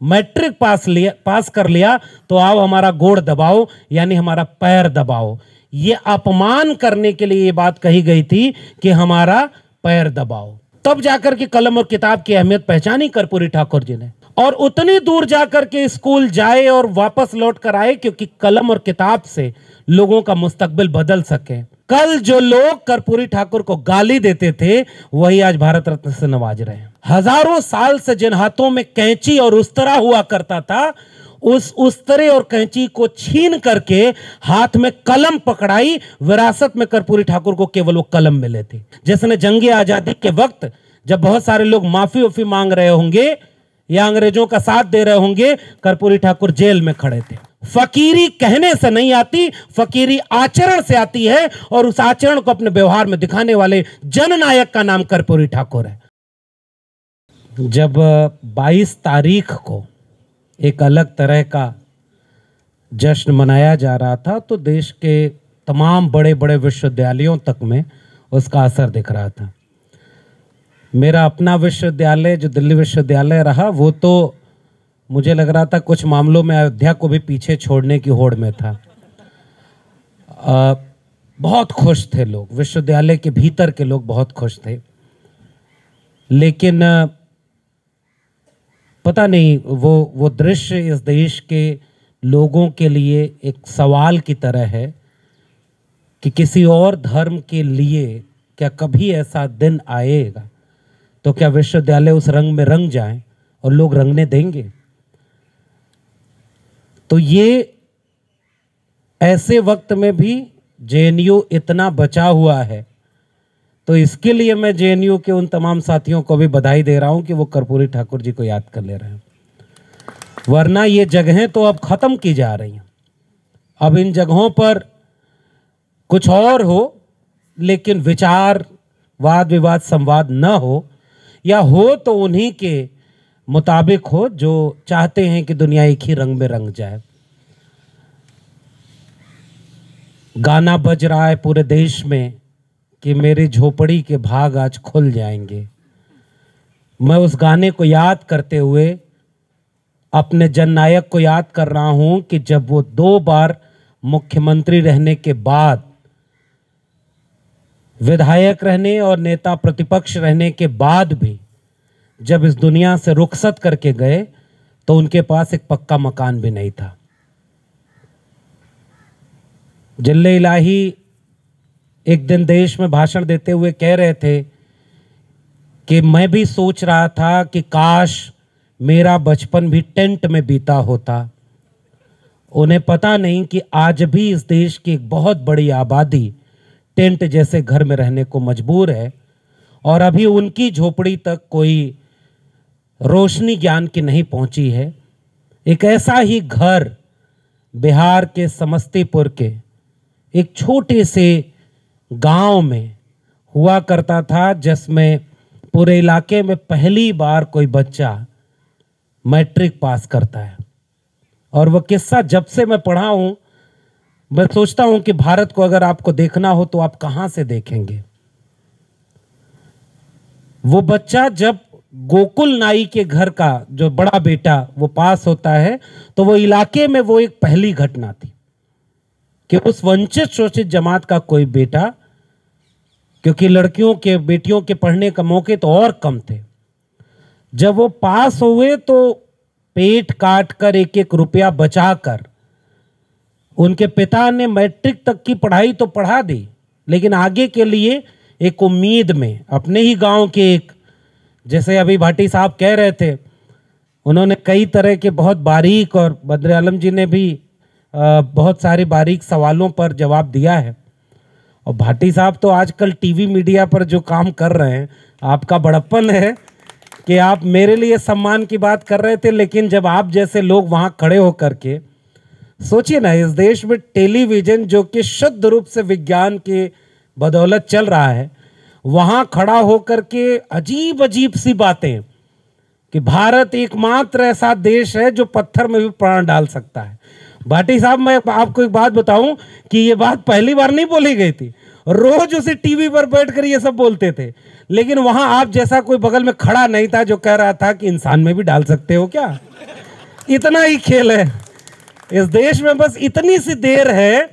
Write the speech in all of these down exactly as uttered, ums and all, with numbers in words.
Matric pass लिया पास कर लिया तो आओ हमारा गोड़ दबाओ, यानी हमारा पैर दबाओ। ये अपमान करने के लिए ये बात कही गई थी कि हमारा पैर दबाओ। तब जाकर के कलम और किताब की अहमियत पहचानी कर्पूरी ठाकुर जी ने, और उतनी दूर जाकर के स्कूल जाए और वापस लौट कर आए क्योंकि कलम और किताब से लोगों का मुस्तकबिल बदल सके। कल जो लोग कर्पूरी ठाकुर को गाली देते थे वही आज भारत रत्न से नवाज रहे हैं। हजारों साल से जिन हाथों में कैंची और उस्तरा हुआ करता था, उस उस्तरे और कैंची को छीन करके हाथ में कलम पकड़ाई। विरासत में कर्पूरी ठाकुर को केवल वो कलम मिले थे, जिसने जंगे आजादी के वक्त जब बहुत सारे लोग माफी उफी मांग रहे होंगे या अंग्रेजों का साथ दे रहे होंगे, कर्पूरी ठाकुर जेल में खड़े थे। फकीरी कहने से नहीं आती, फकीरी आचरण से आती है, और उस आचरण को अपने व्यवहार में दिखाने वाले जननायक का नाम कर्पूरी ठाकुर है। जब बाईस तारीख को एक अलग तरह का जश्न मनाया जा रहा था तो देश के तमाम बड़े बड़े विश्वविद्यालयों तक में उसका असर दिख रहा था। मेरा अपना विश्वविद्यालय जो दिल्ली विश्वविद्यालय रहा, वो तो मुझे लग रहा था कुछ मामलों में अयोध्या को भी पीछे छोड़ने की होड़ में था। आ, बहुत खुश थे लोग, विश्वविद्यालय के भीतर के लोग बहुत खुश थे, लेकिन पता नहीं वो वो दृश्य इस देश के लोगों के लिए एक सवाल की तरह है कि किसी और धर्म के लिए क्या कभी ऐसा दिन आएगा तो क्या विश्वविद्यालय उस रंग में रंग जाए और लोग रंगने देंगे? तो ये ऐसे वक्त में भी जे एन यू इतना बचा हुआ है, तो इसके लिए मैं जे एन यू के उन तमाम साथियों को भी बधाई दे रहा हूं कि वो कर्पूरी ठाकुर जी को याद कर ले रहे हैं। वरना ये जगहें तो अब खत्म की जा रही हैं। अब इन जगहों पर कुछ और हो, लेकिन विचार, वाद विवाद, संवाद न हो, या हो तो उन्हीं के मुताबिक हो जो चाहते हैं कि दुनिया एक ही रंग में रंग जाए। गाना बज रहा है पूरे देश में कि मेरी झोपड़ी के भाग आज खुल जाएंगे। मैं उस गाने को याद करते हुए अपने जननायक को याद कर रहा हूं कि जब वो दो बार मुख्यमंत्री रहने के बाद, विधायक रहने और नेता प्रतिपक्ष रहने के बाद भी जब इस दुनिया से रुखसत करके गए तो उनके पास एक पक्का मकान भी नहीं था। जिल्ले इलाही एक दिन देश में भाषण देते हुए कह रहे थे कि मैं भी सोच रहा था कि काश मेरा बचपन भी टेंट में बीता होता। उन्हें पता नहीं कि आज भी इस देश की एक बहुत बड़ी आबादी टेंट जैसे घर में रहने को मजबूर है, और अभी उनकी झोपड़ी तक कोई रोशनी ज्ञान की नहीं पहुंची है। एक ऐसा ही घर बिहार के समस्तीपुर के एक छोटे से गांव में हुआ करता था, जिसमें पूरे इलाके में पहली बार कोई बच्चा मैट्रिक पास करता है। और वह किस्सा जब से मैं पढ़ा हूं, मैं सोचता हूं कि भारत को अगर आपको देखना हो तो आप कहां से देखेंगे। वो बच्चा जब गोकुल नाई के घर का जो बड़ा बेटा वो पास होता है, तो वो इलाके में वो एक पहली घटना थी कि उस वंचित शोषित जमात का कोई बेटा, क्योंकि लड़कियों के बेटियों के पढ़ने का मौके तो और कम थे, जब वो पास हुए तो पेट काट कर एक एक रुपया बचाकर उनके पिता ने मैट्रिक तक की पढ़ाई तो पढ़ा दी, लेकिन आगे के लिए एक उम्मीद में अपने ही गांव के एक, जैसे अभी भाटी साहब कह रहे थे, उन्होंने कई तरह के बहुत बारीक, और बद्र आलम जी ने भी आ, बहुत सारे बारीक सवालों पर जवाब दिया है। और भाटी साहब तो आजकल टीवी मीडिया पर जो काम कर रहे हैं, आपका बड़प्पन है कि आप मेरे लिए सम्मान की बात कर रहे थे, लेकिन जब आप जैसे लोग वहां खड़े होकर के सोचिए ना, इस देश में टेलीविजन जो कि शुद्ध रूप से विज्ञान के बदौलत चल रहा है, वहां खड़ा होकर के अजीब अजीब सी बातें कि भारत एकमात्र ऐसा देश है जो पत्थर में भी प्राण डाल सकता है। भाटी साहब, मैं आपको एक बात बताऊं कि ये बात पहली बार नहीं बोली गई थी, रोज उसे टीवी पर बैठकर ये सब बोलते थे, लेकिन वहां आप जैसा कोई बगल में खड़ा नहीं था जो कह रहा था कि इंसान में भी डाल सकते हो क्या। इतना ही खेल है इस देश में, बस इतनी सी देर है।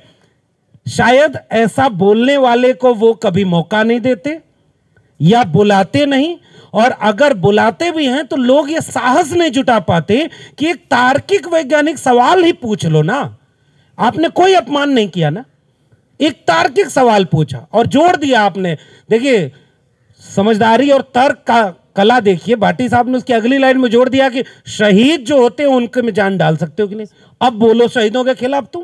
शायद ऐसा बोलने वाले को वो कभी मौका नहीं देते या बुलाते नहीं, और अगर बुलाते भी हैं तो लोग ये साहस नहीं जुटा पाते कि एक तार्किक वैज्ञानिक सवाल ही पूछ लो ना। आपने कोई अपमान नहीं किया ना, एक तार्किक सवाल पूछा और जोड़ दिया आपने। देखिए समझदारी और तर्क का कला देखिए, भाटी साहब ने उसकी अगली लाइन में जोड़ दिया कि शहीद जो होते हैं उनके में जान डाल सकते हो कि नहीं, अब बोलो शहीदों के खिलाफ तुम।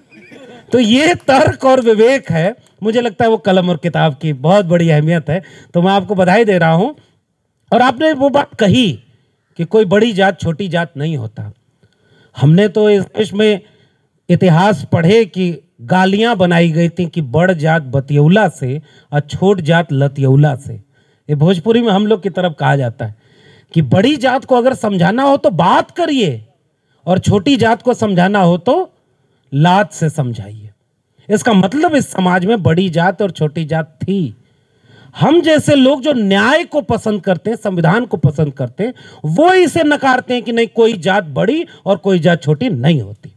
तो ये तर्क और विवेक है, मुझे लगता है वो कलम और किताब की बहुत बड़ी अहमियत है। तो मैं आपको बधाई दे रहा हूं। और आपने वो बात कही कि कोई बड़ी जात छोटी जात नहीं होता। हमने तो इस देश में इतिहास पढ़े कि गालियां बनाई गई थी कि बड़ जात बतियौला से और छोट जात लतियौला से। ये भोजपुरी में हम लोग की तरफ कहा जाता है कि बड़ी जात को अगर समझाना हो तो बात करिए और छोटी जात को समझाना हो तो लात से समझाइए। इसका मतलब इस समाज में बड़ी जात और छोटी जात थी। हम जैसे लोग जो न्याय को पसंद करते हैं, संविधान को पसंद करते हैं, वो इसे नकारते हैं कि नहीं कोई जात बड़ी और कोई जात छोटी नहीं होती।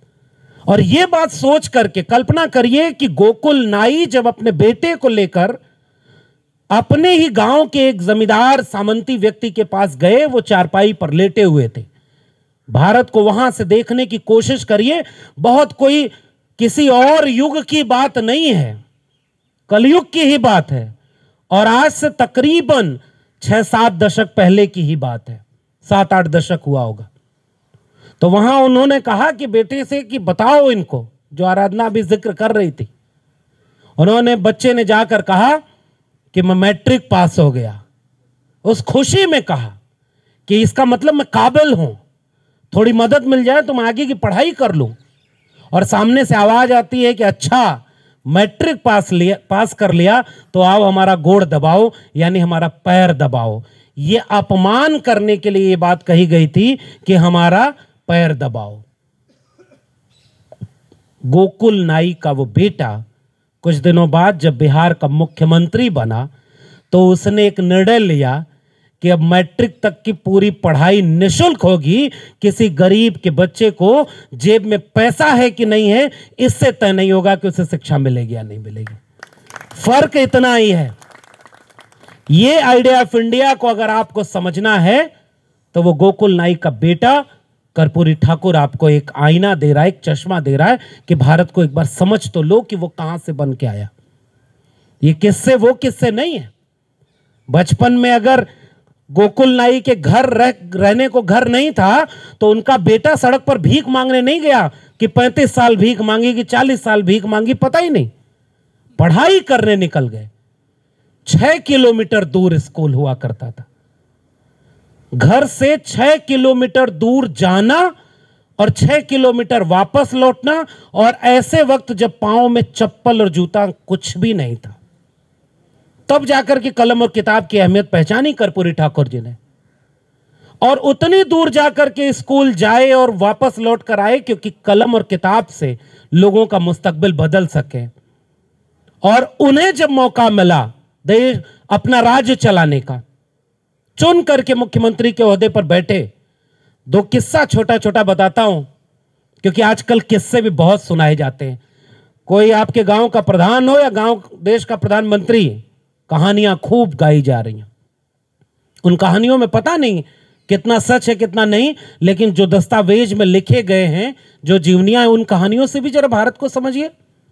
और ये बात सोच करके कल्पना करिए कि गोकुल नाई जब अपने बेटे को लेकर अपने ही गांव के एक जमींदार सामंती व्यक्ति के पास गए, वो चारपाई पर लेटे हुए थे। भारत को वहां से देखने की कोशिश करिए, बहुत कोई किसी और युग की बात नहीं है, कलयुग की ही बात है और आज से तकरीबन छह सात दशक पहले की ही बात है, सात आठ दशक हुआ होगा। तो वहां उन्होंने कहा कि बेटे से कि बताओ इनको, जो आराधना भी जिक्र कर रही थी, उन्होंने बच्चे ने जाकर कहा कि मैं मैट्रिक पास हो गया। उस खुशी में कहा कि इसका मतलब मैं काबिल हूं, थोड़ी मदद मिल जाए तो मैं आगे की पढ़ाई कर लूं। और सामने से आवाज आती है कि अच्छा मैट्रिक पास लिया पास कर लिया तो आओ हमारा गोड़ दबाओ, यानी हमारा पैर दबाओ। ये अपमान करने के लिए ये बात कही गई थी कि हमारा पैर दबाओ। गोकुल नाई का वो बेटा कुछ दिनों बाद जब बिहार का मुख्यमंत्री बना तो उसने एक निर्णय लिया कि अब मैट्रिक तक की पूरी पढ़ाई निशुल्क होगी। किसी गरीब के बच्चे को जेब में पैसा है कि नहीं है इससे तय नहीं होगा कि उसे शिक्षा मिलेगी या नहीं मिलेगी। फर्क इतना ही है। ये आइडिया ऑफ इंडिया को अगर आपको समझना है तो वो गोकुल नाई का बेटा कर्पूरी ठाकुर आपको एक आईना दे रहा है, एक चश्मा दे रहा है कि भारत को एक बार समझ तो लो कि वो कहां से बन के आया। ये किस्से वो किस्से नहीं है। बचपन में अगर गोकुल नाई के घर रह, रहने को घर नहीं था तो उनका बेटा सड़क पर भीख मांगने नहीं गया कि पैंतीस साल भीख मांगी कि चालीस साल भीख मांगी, पता ही नहीं। पढ़ाई करने निकल गए। छह किलोमीटर दूर स्कूल हुआ करता था। घर से छह किलोमीटर दूर जाना और छह किलोमीटर वापस लौटना, और ऐसे वक्त जब पांव में चप्पल और जूता कुछ भी नहीं था। तब जाकर के कलम और किताब की अहमियत पहचानी कर्पूरी ठाकुर जी ने, और उतनी दूर जाकर के स्कूल जाए और वापस लौट कर आए क्योंकि कलम और किताब से लोगों का मुस्तकबिल बदल सके। और उन्हें जब मौका मिला देश अपना राज्य चलाने का, चुन करके मुख्यमंत्री के ओहदे पर बैठे। दो किस्सा छोटा छोटा बताता हूं क्योंकि आजकल किस्से भी बहुत सुनाए जाते हैं। कोई आपके गांव का प्रधान हो या गांव देश का प्रधानमंत्री, कहानियां खूब गाई जा रही हैं। उन कहानियों में पता नहीं कितना सच है कितना नहीं, लेकिन जो दस्तावेज में लिखे गए हैं, जो जीवनियां हैं, उन कहानियों से भी जरा भारत को समझिए।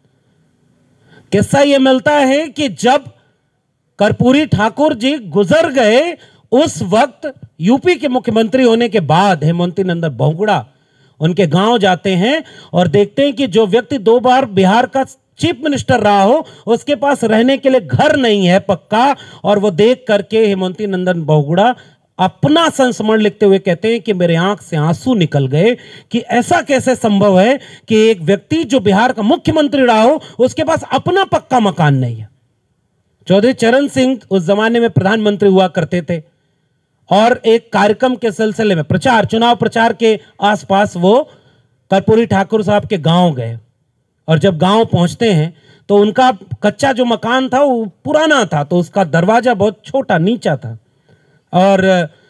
किस्सा यह मिलता है कि जब कर्पूरी ठाकुर जी गुजर गए, उस वक्त यूपी के मुख्यमंत्री होने के बाद हेमंती नंदन बहुगुणा उनके गांव जाते हैं और देखते हैं कि जो व्यक्ति दो बार बिहार का चीफ मिनिस्टर रहा हो उसके पास रहने के लिए घर नहीं है पक्का। और वो देख करके हेमंती नंदन बहुगुणा अपना संस्मरण लिखते हुए कहते हैं कि मेरे आंख से आंसू निकल गए कि ऐसा कैसे संभव है कि एक व्यक्ति जो बिहार का मुख्यमंत्री रहा हो उसके पास अपना पक्का मकान नहीं है। चौधरी चरण सिंह उस जमाने में प्रधानमंत्री हुआ करते थे और एक कार्यक्रम के सिलसिले में प्रचार चुनाव प्रचार के आसपास वो कर्पूरी ठाकुर साहब के गांव गए। और जब गांव पहुंचते हैं तो उनका कच्चा जो मकान था वो पुराना था, तो उसका दरवाजा बहुत छोटा नीचा था। और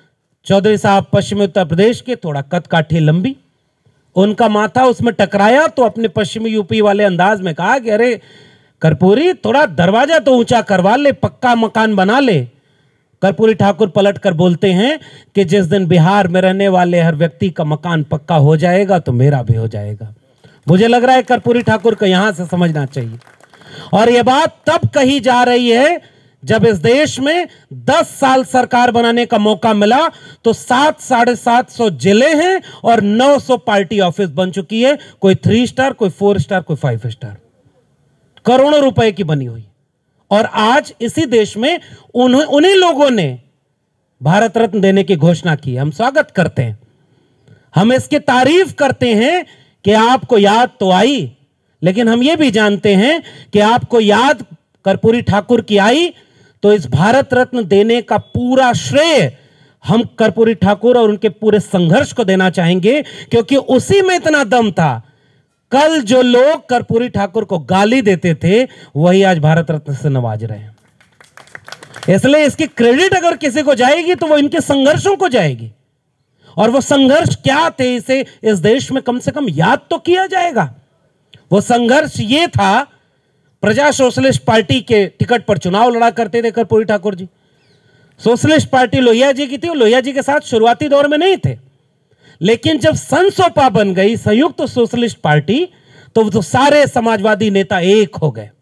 चौधरी साहब पश्चिमी उत्तर प्रदेश के, थोड़ा कद काठी लंबी, उनका माथा उसमें टकराया तो अपने पश्चिमी यूपी वाले अंदाज में कहा कि अरे कर्पूरी, थोड़ा दरवाजा तो ऊंचा करवा ले, पक्का मकान बना ले। कर्पूरी ठाकुर पलट कर बोलते हैं कि जिस दिन बिहार में रहने वाले हर व्यक्ति का मकान पक्का हो जाएगा तो मेरा भी हो जाएगा। मुझे लग रहा है कर्पूरी ठाकुर को यहां से समझना चाहिए। और यह बात तब कही जा रही है जब इस देश में दस साल सरकार बनाने का मौका मिला तो सात साढ़े सात सौ जिले हैं और नौ सौ पार्टी ऑफिस बन चुकी है, कोई थ्री स्टार, कोई फोर स्टार, कोई फाइव स्टार, करोड़ों रुपए की बनी हुई। और आज इसी देश में उन्हें उन्हीं लोगों ने भारत रत्न देने की घोषणा की। हम स्वागत करते हैं, हम इसकी तारीफ करते हैं कि आपको याद तो आई, लेकिन हम यह भी जानते हैं कि आपको याद कर्पूरी ठाकुर की आई तो इस भारत रत्न देने का पूरा श्रेय हम कर्पूरी ठाकुर और उनके पूरे संघर्ष को देना चाहेंगे, क्योंकि उसी में इतना दम था। कल जो लोग कर्पूरी ठाकुर को गाली देते थे वही आज भारत रत्न से नवाज रहे हैं। इसलिए इसकी क्रेडिट अगर किसी को जाएगी तो वो इनके संघर्षों को जाएगी। और वो संघर्ष क्या थे इसे इस देश में कम से कम याद तो किया जाएगा। वो संघर्ष ये था, प्रजा सोशलिस्ट पार्टी के टिकट पर चुनाव लड़ा करते थे कर्पूरी ठाकुर जी। सोशलिस्ट पार्टी लोहिया जी की थी, वो लोहिया जी के साथ शुरुआती दौर में नहीं थे, लेकिन जब संसोपा बन गई संयुक्त तो सोशलिस्ट पार्टी, तो, तो सारे समाजवादी नेता एक हो गए।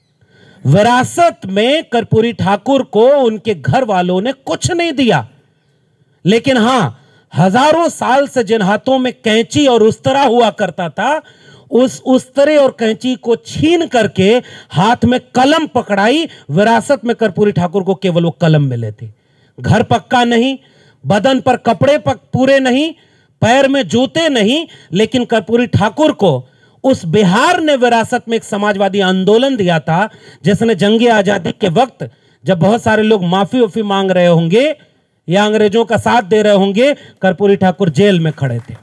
विरासत में कर्पूरी ठाकुर को उनके घर वालों ने कुछ नहीं दिया, लेकिन हां, हजारों साल से जिन हाथों में कैंची और उस्तरा हुआ करता था, उस उस्तरे और कैंची को छीन करके हाथ में कलम पकड़ाई। विरासत में कर्पूरी ठाकुर को केवल वो कलम मिले थे। घर पक्का नहीं, बदन पर कपड़े पक पूरे नहीं, पैर में जूते नहीं, लेकिन कर्पूरी ठाकुर को उस बिहार ने विरासत में एक समाजवादी आंदोलन दिया था, जिसने जंगे आजादी के वक्त जब बहुत सारे लोग माफी उफी मांग रहे होंगे या अंग्रेजों का साथ दे रहे होंगे, कर्पूरी ठाकुर जेल में खड़े थे।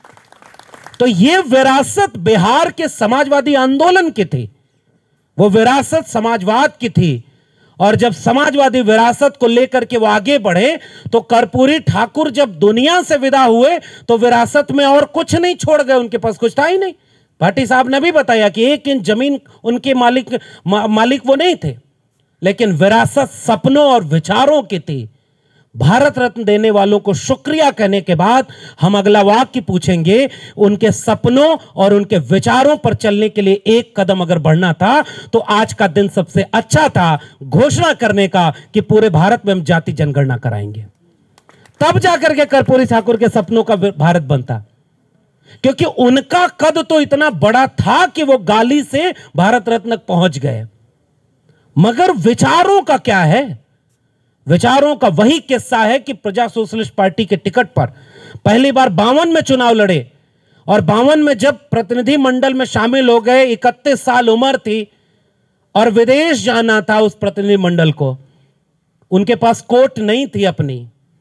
तो यह विरासत बिहार के समाजवादी आंदोलन की थी, वो विरासत समाजवाद की थी। और जब समाजवादी विरासत को लेकर के वो आगे बढ़े तो कर्पूरी ठाकुर जब दुनिया से विदा हुए तो विरासत में और कुछ नहीं छोड़ गए, उनके पास कुछ था ही नहीं। भाटी साहब ने भी बताया कि एक इंच जमीन उनके मालिक मा, मालिक वो नहीं थे, लेकिन विरासत सपनों और विचारों की थी। भारत रत्न देने वालों को शुक्रिया कहने के बाद हम अगला वाक्य पूछेंगे, उनके सपनों और उनके विचारों पर चलने के लिए एक कदम अगर बढ़ना था तो आज का दिन सबसे अच्छा था घोषणा करने का कि पूरे भारत में हम जाति जनगणना कराएंगे। तब जाकर के कर्पूरी ठाकुर के सपनों का भारत बनता, क्योंकि उनका कद तो इतना बड़ा था कि वो गाली से भारत रत्न तक पहुंच गए। मगर विचारों का क्या है? विचारों का वही किस्सा है कि प्रजा सोशलिस्ट पार्टी के टिकट पर पहली बार बावन में चुनाव लड़े और बावन में जब प्रतिनिधि मंडल में शामिल हो गए, इकतीस साल उम्र थी और विदेश जाना था उस प्रतिनिधि मंडल को। उनके पास कोट नहीं थी अपनी,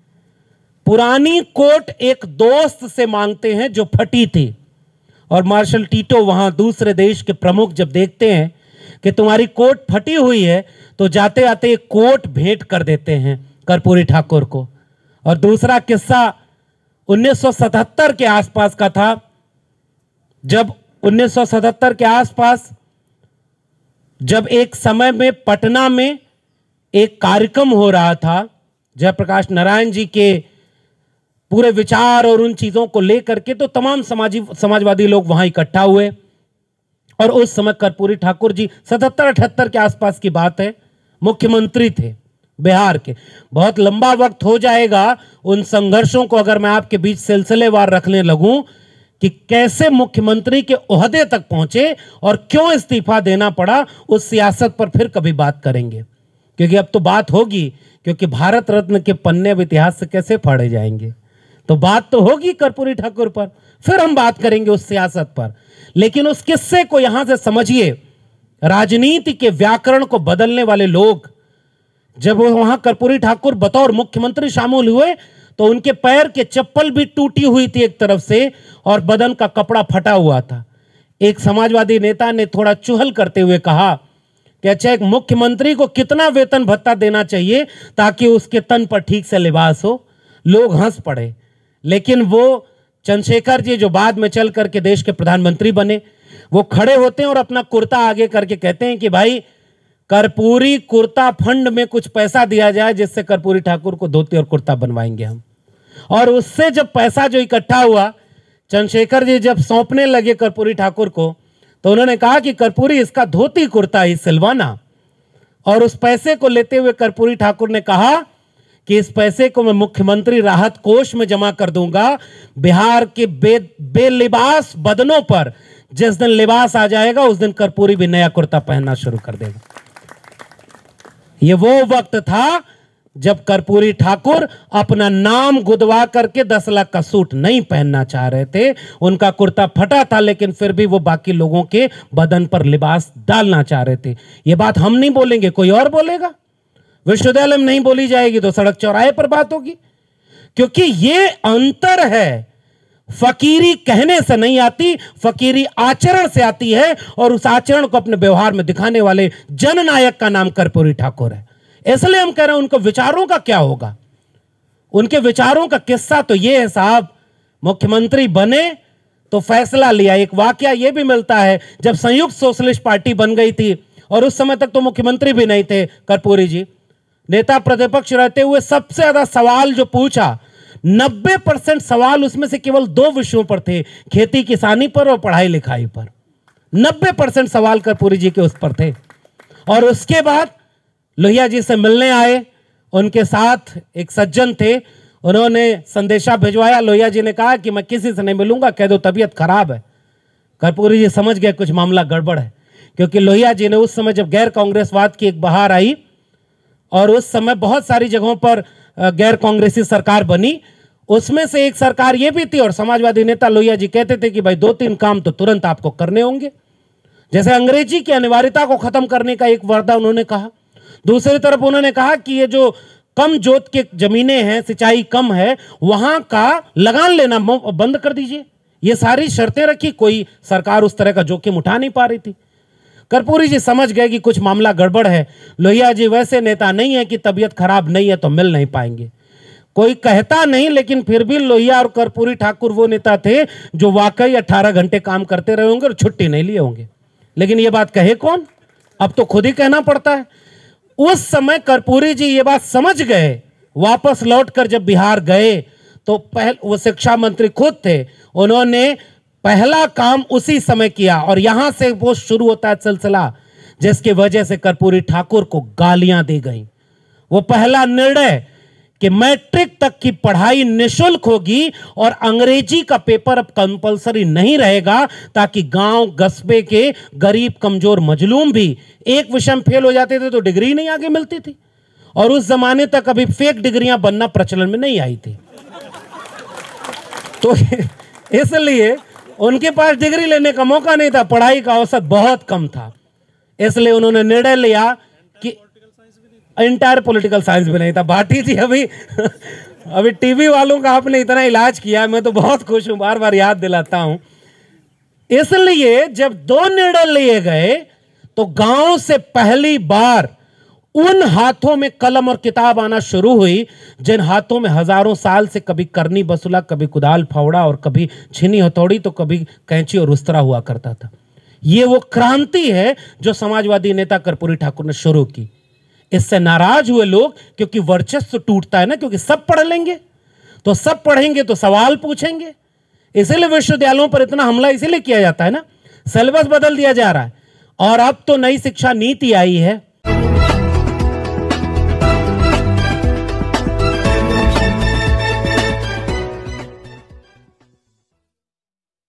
पुरानी कोट एक दोस्त से मांगते हैं जो फटी थी। और मार्शल टीटो वहां दूसरे देश के प्रमुख जब देखते हैं कि तुम्हारी कोट फटी हुई है तो जाते आते एक कोट भेंट कर देते हैं कर्पूरी ठाकुर को। और दूसरा किस्सा उन्नीस सौ सतहत्तर के आसपास का था, जब उन्नीस सौ सतहत्तर के आसपास जब एक समय में पटना में एक कार्यक्रम हो रहा था, जयप्रकाश नारायण जी के पूरे विचार और उन चीजों को लेकर के, तो तमाम समाजी समाजवादी लोग वहां इकट्ठा हुए। और उस समय कर्पूरी ठाकुर जी सतहत्तर अठहत्तर के आसपास की बात है, मुख्यमंत्री थे बिहार के। बहुत लंबा वक्त हो जाएगा उन संघर्षों को अगर मैं आपके बीच सिलसिलेवार रखने लगूं कि कैसे मुख्यमंत्री के ओहदे तक पहुंचे और क्यों इस्तीफा देना पड़ा, उस सियासत पर फिर कभी बात करेंगे। क्योंकि अब तो बात होगी, क्योंकि भारत रत्न के पन्ने अब इतिहास से कैसे फाड़े जाएंगे, तो बात तो होगी कर्पूरी ठाकुर पर, फिर हम बात करेंगे उस सियासत पर। लेकिन उस किस्से को यहां से समझिए, राजनीति के व्याकरण को बदलने वाले लोग जब वहां कर्पूरी ठाकुर बतौर मुख्यमंत्री शामिल हुए तो उनके पैर के चप्पल भी टूटी हुई थी एक तरफ से और बदन का कपड़ा फटा हुआ था। एक समाजवादी नेता ने थोड़ा चुहल करते हुए कहा कि अच्छा, एक मुख्यमंत्री को कितना वेतन भत्ता देना चाहिए ताकि उसके तन पर ठीक से लिबास हो। लोग हंस पड़े। लेकिन वो चंद्रशेखर जी जो बाद में चल करके देश के प्रधानमंत्री बने, वो खड़े होते हैं और अपना कुर्ता आगे करके कहते हैं कि भाई कर्पूरी कुर्ता फंड में कुछ पैसा दिया जाए जिससे कर्पूरी ठाकुर को धोती और कुर्ता बनवाएंगे हम। और उससे जब पैसा जो इकट्ठा हुआ, चंद्रशेखर जी जब सौंपने लगे कर्पूरी ठाकुर को, तो उन्होंने कहा कि कर्पूरी इसका धोती कुर्ता ही सिलवाना। और उस पैसे को लेते हुए कर्पूरी ठाकुर ने कहा कि इस पैसे को मैं मुख्यमंत्री राहत कोष में जमा कर दूंगा। बिहार के बे बेलिबास बदनों पर जिस दिन लिबास आ जाएगा उस दिन कर्पूरी भी नया कुर्ता पहनना शुरू कर देगा। ये वो वक्त था जब कर्पूरी ठाकुर अपना नाम गुदवा करके दस लाख का सूट नहीं पहनना चाह रहे थे। उनका कुर्ता फटा था लेकिन फिर भी वो बाकी लोगों के बदन पर लिबास डालना चाह रहे थे। ये बात हम नहीं बोलेंगे, कोई और बोलेगा। विश्वविद्यालय में नहीं बोली जाएगी तो सड़क चौराहे पर बात होगी। क्योंकि ये अंतर है, फकीरी कहने से नहीं आती, फकीरी आचरण से आती है। और उस आचरण को अपने व्यवहार में दिखाने वाले जननायक का नाम कर्पूरी ठाकुर है। इसलिए हम कह रहे हैं उनके विचारों का क्या होगा। उनके विचारों का किस्सा तो ये है साहब, मुख्यमंत्री बने तो फैसला लिया। एक वाकया ये भी मिलता है, जब संयुक्त सोशलिस्ट पार्टी बन गई थी और उस समय तक तो मुख्यमंत्री भी नहीं थे कर्पूरी जी, नेता प्रतिपक्ष रहते हुए सबसे ज्यादा सवाल जो पूछा, नब्बे परसेंट सवाल उसमें से केवल दो विषयों पर थे, खेती किसानी पर और पढ़ाई लिखाई पर। नब्बे परसेंट सवाल कर्पूरी जी के उस पर थे। और उसके बाद लोहिया जी से मिलने आए, उनके साथ एक सज्जन थे, उन्होंने संदेशा भिजवाया। लोहिया जी ने कहा कि मैं किसी से नहीं मिलूंगा, कह दो तबीयत खराब है। कर्पूरी जी समझ गए कुछ मामला गड़बड़ है, क्योंकि लोहिया जी ने उस समय जब गैर कांग्रेसवाद की एक बहार आई और उस समय बहुत सारी जगहों पर गैर कांग्रेसी सरकार बनी, उसमें से एक सरकार ये भी थी और समाजवादी नेता लोहिया जी कहते थे कि भाई दो तीन काम तो तुरंत आपको करने होंगे। जैसे अंग्रेजी की अनिवार्यता को खत्म करने का एक वादा उन्होंने कहा। दूसरी तरफ उन्होंने कहा कि ये जो कम जोत के जमीनें हैं, सिंचाई कम है, वहां का लगान लेना बंद कर दीजिए। ये सारी शर्तें रखी, कोई सरकार उस तरह का जोखिम उठा नहीं पा रही थी। कर्पूरी जी समझ गए कि कुछ मामला गड़बड़ है। लोहिया जी वैसे नेता नहीं है कि तबीयत खराब नहीं है तो मिल नहीं पाएंगे, कोई कहता नहीं, लेकिन फिर भी लोहिया और कर्पूरी ठाकुर वो नेता थे जो वाकई अठारह घंटे काम करते रहे होंगे और छुट्टी नहीं लिए होंगे। लेकिन ये बात कहे कौन, अब तो खुद ही कहना पड़ता है। उस समय कर्पूरी जी ये बात समझ गए। वापस लौटकर जब बिहार गए तो पहले वो शिक्षा मंत्री खुद थे, उन्होंने पहला काम उसी समय किया और यहां से वो शुरू होता है सिलसिला जिसकी वजह से कर्पूरी ठाकुर को गालियां दी गई। वो पहला निर्णय कि मैट्रिक तक की पढ़ाई निशुल्क होगी और अंग्रेजी का पेपर अब कंपलसरी नहीं रहेगा, ताकि गांव कस्बे के गरीब कमजोर मजलूम भी एक विषय में फेल हो जाते थे तो डिग्री नहीं आगे मिलती थी। और उस जमाने तक अभी फेक डिग्रियां बनना प्रचलन में नहीं आई थी, तो इसलिए उनके पास डिग्री लेने का मौका नहीं था, पढ़ाई का औसत बहुत कम था। इसलिए उन्होंने निर्णय लिया कि इंटायर पॉलिटिकल साइंस भी नहीं था। भाटी जी अभी अभी टीवी वालों का आपने इतना इलाज किया, मैं तो बहुत खुश हूं, बार बार याद दिलाता हूं। इसलिए जब दो निर्णय लिए गए तो गांव से पहली बार उन हाथों में कलम और किताब आना शुरू हुई जिन हाथों में हजारों साल से कभी करनी बसुला, कभी कुदाल फावड़ा और कभी छीनी हथौड़ी तो कभी कैंची और उस्तरा हुआ करता था। यह वो क्रांति है जो समाजवादी नेता कर्पूरी ठाकुर ने शुरू की। इससे नाराज हुए लोग, क्योंकि वर्चस्व टूटता है ना, क्योंकि सब पढ़ लेंगे तो सब पढ़ेंगे तो सवाल पूछेंगे। इसीलिए विश्वविद्यालयों पर इतना हमला इसीलिए किया जाता है ना, सिलेबस बदल दिया जा रहा है। और अब तो नई शिक्षा नीति आई है,